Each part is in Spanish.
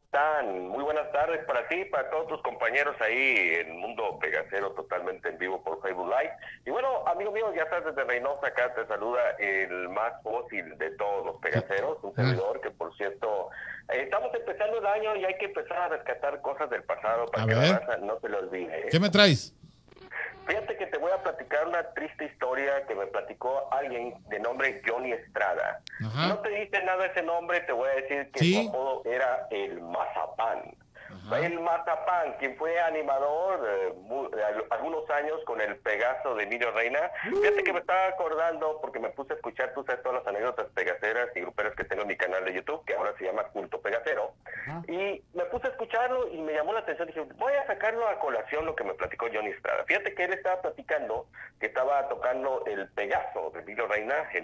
están? Muy buenas tardes para ti, para todos tus compañeros ahí en Mundo Pegacero, totalmente en vivo por Facebook Live. Y bueno, amigo mío, ya estás desde Reynosa, acá te saluda el más fósil de todos los pegaceros, un servidor que, por cierto, estamos empezando el año y hay que empezar a rescatar cosas del pasado para A que la ver, raza no se lo olvide. ¿qué me traes? Fíjate que te voy a platicar una triste historia que me platicó alguien de nombre Johnny Estrada. Ajá. No te dice nada ese nombre, te voy a decir que ¿Sí? su apodo era el Mazapán. Ajá. El Mazapán, quien fue animador algunos años con el Pegaso de Emilio Reina. Fíjate que me estaba acordando porque me puse a escuchar, tú sabes, todas las anécdotas pegaceras y gruperas que tengo en mi canal de YouTube, que ahora se llama Culto Pegacero. Ajá. Y me puse a escucharlo y me llamó la atención. Dije, voy a sacarlo a colación lo que me platicó Johnny Estrada. Fíjate que él estaba platicando que estaba tocando el Pegaso de Emilio Reina en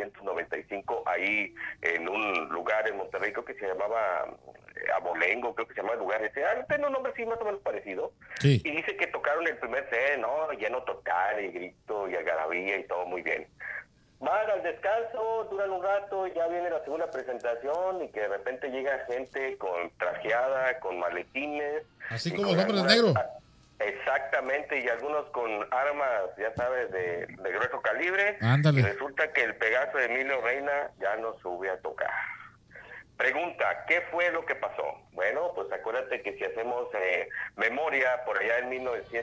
1995 ahí en un lugar en Monterrey, creo que se llamaba Abolengo, creo que se llama el lugar ese. Tiene un nombre sí más o menos parecido. Sí. Y dice que tocaron el primer set, ¿no? Lleno total, y grito, y algarabía, y todo muy bien. Van al descanso, duran un rato, ya viene la segunda presentación, y que de repente llega gente con trajeada, con maletines. Así como los hombres negros. Exactamente, y algunos con armas, ya sabes, de grueso calibre. Ándale. Y resulta que el Pegaso de Emilio Reina ya no sube a tocar. Pregunta, ¿qué fue lo que pasó? Bueno, pues acuérdate que si hacemos memoria, por allá en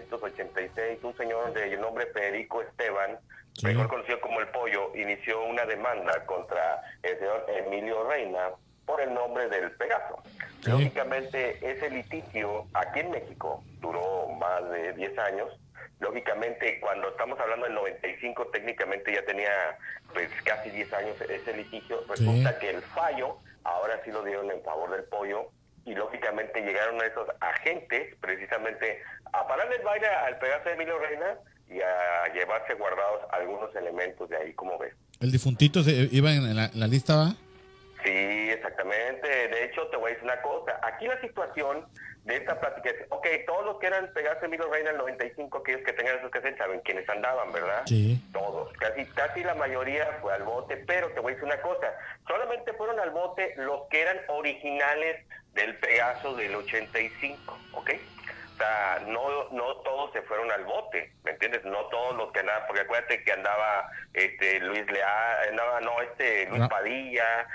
1986, un señor de nombre Federico Esteban, sí, mejor conocido como El Pollo, inició una demanda contra el señor Emilio Reina por el nombre del Pegaso. Sí. Lógicamente, ese litigio aquí en México duró más de 10 años. Lógicamente, cuando estamos hablando del 95, técnicamente ya tenía pues casi 10 años ese litigio. Resulta sí, que el fallo ahora sí lo dieron en favor del Pollo, y lógicamente llegaron a esos agentes precisamente a pararle el baile al Pegaso de Emilio Reina y a llevarse guardados algunos elementos de ahí, como ves. ¿El difuntito iba en la lista, va? Sí, exactamente. De hecho, te voy a decir una cosa. Aquí la situación de esta plática es, ok, todos los que eran Pegaso de Emilio Reina en el 95, aquellos que tengan esos cassettes, saben quiénes andaban, ¿verdad? Sí. Todos. Casi la mayoría fue al bote, pero te voy a decir una cosa. Solamente fueron al bote los que eran originales del Pegaso del 85, ¿ok? O sea, no todos se fueron al bote, ¿me entiendes? No todos los que andaban, porque acuérdate que andaba Luis Leal, Luis Padilla,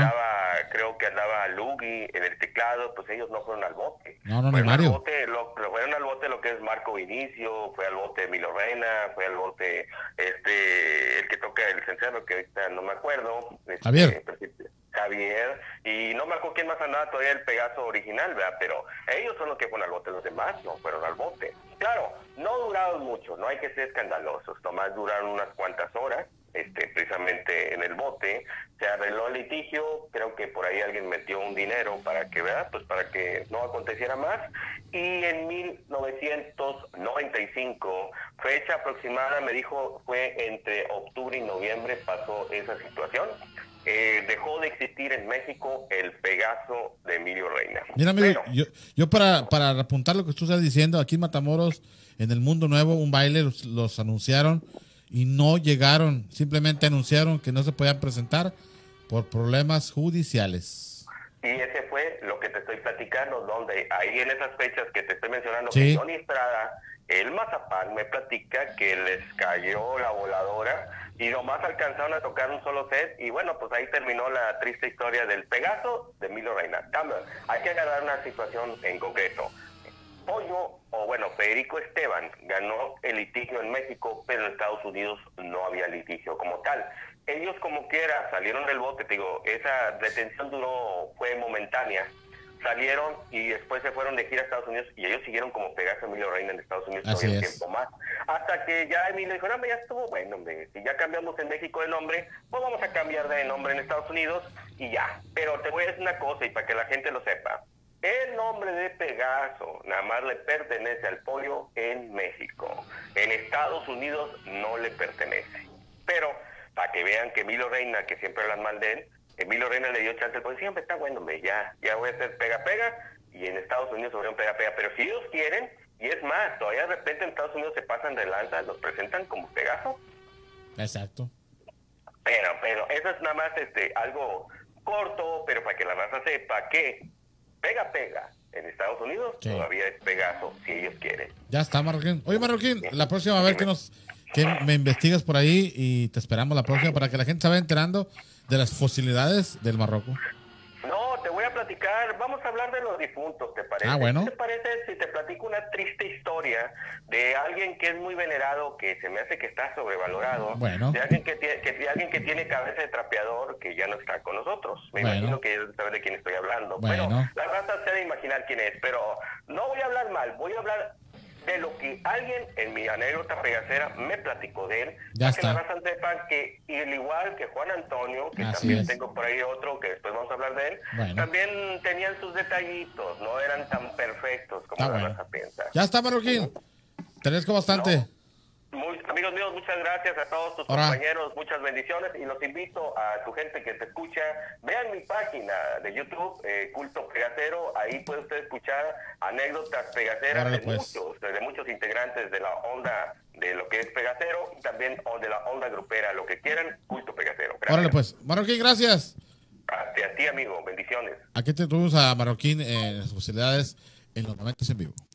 creo que andaba Lugi en el teclado, pues ellos no fueron al bote. No, ni Mario. Fueron al bote lo que es Marco Vinicio, fue al bote Emilio Reina, fue al bote el que toca el cencerro, que ahorita no me acuerdo. Javier, y no me acuerdo quién más andaba todavía el Pegaso original, ¿verdad? Pero ellos son los que fueron al bote, los demás no fueron al bote. Claro, no duraron mucho, no hay que ser escandalosos, nomás duraron unas cuantas horas, precisamente en el bote. Se arregló el litigio, creo que por ahí alguien metió un dinero para que, ¿verdad? Pues para que no aconteciera más. Y en 1995, fecha aproximada, me dijo, fue entre octubre y noviembre pasó esa situación. Dejó de existir en México el Pegaso de Emilio Reina. Mira, amigo, yo para apuntar lo que tú estás diciendo, aquí en Matamoros, en el Mundo Nuevo, un baile los anunciaron y no llegaron. Simplemente anunciaron que no se podían presentar por problemas judiciales. Y ese fue lo que te estoy platicando, donde ahí en esas fechas que te estoy mencionando, sí, que Johnny Estrada, el Mazapán, me platica que les cayó la voladora y nomás alcanzaron a tocar un solo set, y bueno, pues ahí terminó la triste historia del Pegaso de Emilio Reina. Hay que agarrar una situación en concreto. Pollo, o bueno, Federico Esteban ganó el litigio en México, pero en Estados Unidos no había litigio como tal. Ellos como quiera salieron del bote, te digo, esa detención fue momentánea. Salieron y después se fueron de gira a Estados Unidos, y ellos siguieron como Pegaso Emilio Reina en Estados Unidos todavía un tiempo más. Hasta que ya Emilio dijo, no, ya estuvo bueno, hombre, si ya cambiamos en México de nombre, pues vamos a cambiar de nombre en Estados Unidos y ya. Pero te voy a decir una cosa, y para que la gente lo sepa, el nombre de Pegaso nada más le pertenece al Pollo en México. En Estados Unidos no le pertenece. Pero para que vean que Emilio Reina, que siempre hablan mal de él, Emilio Reina le dio chance, pues siempre está bueno, hombre, ya voy a hacer pega-pega, y en Estados Unidos sobre un pega-pega. Pero si ellos quieren, y es más, todavía de repente en Estados Unidos se pasan de lanza, los presentan como Pegaso. Exacto. Pero eso es nada más algo corto, pero para que la raza sepa que pega. En Estados Unidos Sí. todavía es Pegaso, si ellos quieren. Ya está, Marroquín. Oye, Marroquín, la próxima, a ver que me investigas por ahí y te esperamos la próxima para que la gente se vaya enterando de las fosilidades del Marroco. No, te voy a platicar, vamos a hablar de los difuntos, ¿te parece? Ah, bueno. ¿Qué te parece si te platico una triste historia de alguien que es muy venerado, que se me hace que está sobrevalorado? Bueno. De alguien de alguien que tiene cabeza de trapeador, que ya no está con nosotros. Me imagino que ya sabes de quién estoy hablando. Bueno. Bueno, la raza se ha de imaginar quién es, pero no voy a hablar mal, voy a hablar de lo que alguien en mi anécdota pegacera me platicó de él. Ya para está. que la raza sepa que, al igual que Juan Antonio, que Así también es. tengo por ahí otro, que después vamos a hablar de él, Bueno. también tenían sus detallitos, no eran tan perfectos como Está la bueno. raza piensa. Ya está, Marroquín. Te agradezco bastante. No. Amigos míos, muchas gracias a todos tus Ahora. compañeros, muchas bendiciones, y los invito a tu gente que te escucha, vean mi página de YouTube, Culto Pegacero, ahí puede usted escuchar anécdotas pegaceras Órale, de pues. muchos integrantes de la onda de lo que es Pegacero, y también de la onda grupera, lo que quieran, Culto Pegacero. Gracias. Órale, pues. Marroquín, gracias. A ti, amigo, bendiciones. Aquí te tuvimos a Marroquín en las posibilidades en los momentos en vivo.